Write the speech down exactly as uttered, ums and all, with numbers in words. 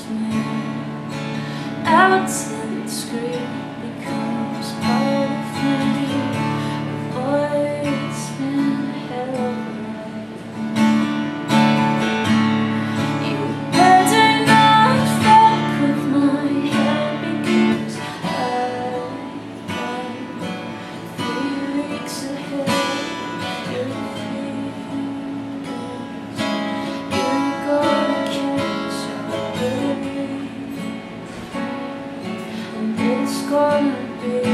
man out in the street becomes part of me. Boy, it's been a hell of a ride. You better not fuck with my head, because I've got three weeks ahead. Your feelings, you're gonna catch a wave, and it's gonna be